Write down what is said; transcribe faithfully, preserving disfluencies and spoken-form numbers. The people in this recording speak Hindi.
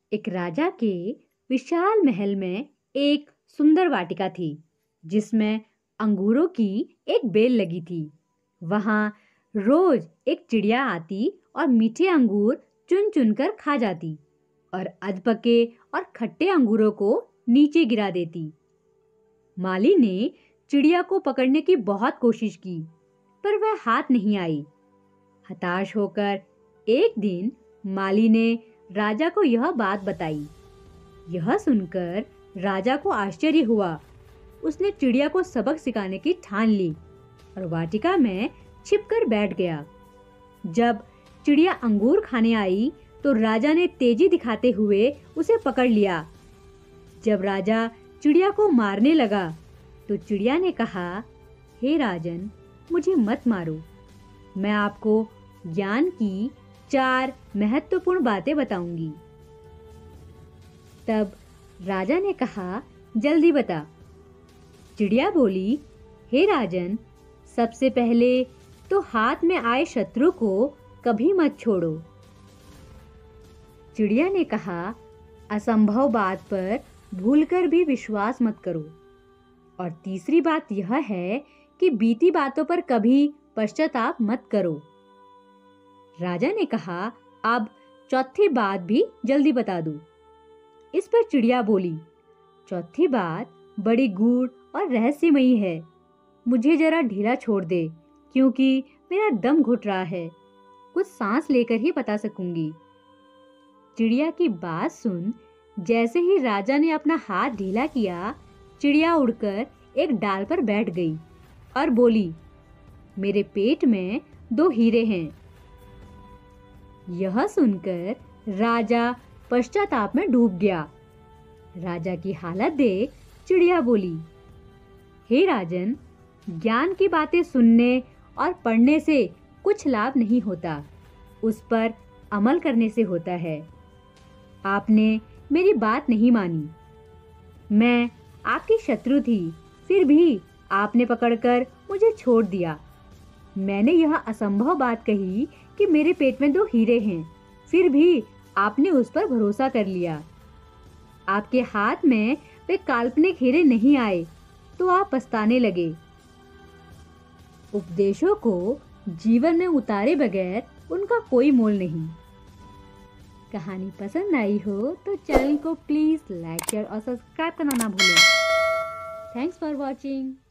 एक राजा के विशाल महल में एक सुंदर वाटिका थी जिसमें अंगूरों की एक बेल लगी थी। वहां रोज एक चिड़िया आती और मीठे अंगूर चुन चुन कर खा जाती और अधपके और खट्टे अंगूरों को नीचे गिरा देती। माली ने चिड़िया को पकड़ने की बहुत कोशिश की, पर वह हाथ नहीं आई। हताश होकर एक दिन माली ने राजा को यह बात बताई। यह सुनकर राजा को आश्चर्य हुआ। उसने चिड़िया को सबक सिखाने की ठान ली और वाटिका में छिपकर बैठ गया। जब चिड़िया अंगूर खाने आई तो राजा ने तेजी दिखाते हुए उसे पकड़ लिया। जब राजा चिड़िया को मारने लगा तो चिड़िया ने कहा, हे राजन, मुझे मत मारो। मैं आपको ज्ञान की चार महत्वपूर्ण बातें बताऊंगी। तब राजा ने कहा, जल्दी बता। चिड़िया बोली, हे राजन, सबसे पहले तो हाथ में आए शत्रु को कभी मत छोड़ो। चिड़िया ने कहा, असंभव बात पर भूलकर भी विश्वास मत करो। और तीसरी बात यह है कि बीती बातों पर कभी पश्चाताप मत करो। राजा ने कहा, अब चौथी बात भी जल्दी बता दो। इस पर चिड़िया बोली, चौथी बात बड़ी गूढ़ और रहस्यमयी है। मुझे जरा ढीला छोड़ दे, क्योंकि मेरा दम घुट रहा है। कुछ सांस लेकर ही बता सकूंगी। चिड़िया की बात सुन जैसे ही राजा ने अपना हाथ ढीला किया, चिड़िया उड़कर एक डाल पर बैठ गई और बोली, मेरे पेट में दो हीरे हैं। यह सुनकर राजा पश्चाताप में डूब गया। राजा की हालत देख चिड़िया बोली, हे राजन, ज्ञान की बातें सुनने और पढ़ने से कुछ लाभ नहीं होता, उस पर अमल करने से होता है। आपने मेरी बात नहीं मानी। मैं आपकी शत्रु थी, फिर भी आपने पकड़कर मुझे छोड़ दिया। मैंने यह असंभव बात कही कि मेरे पेट में दो हीरे हैं, फिर भी आपने उस पर भरोसा कर लिया। आपके हाथ में वे काल्पनिक हीरे नहीं आए तो आप पछताने लगे। उपदेशों को जीवन में उतारे बगैर उनका कोई मोल नहीं। कहानी पसंद आई हो तो चैनल को प्लीज लाइक शेयर और सब्सक्राइब करना ना भूलें। Thanks for watching.